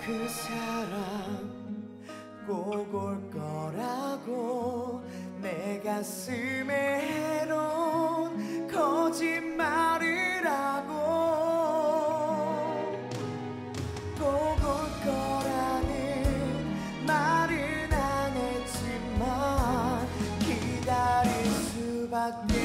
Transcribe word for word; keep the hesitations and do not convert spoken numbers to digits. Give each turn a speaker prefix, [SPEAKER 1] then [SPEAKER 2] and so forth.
[SPEAKER 1] 그 사람 꼭 올 거라고 내 가슴에 해놓은 거짓말을 하고 꼭 올 거라는 말은 안 했지만 기다릴 수밖에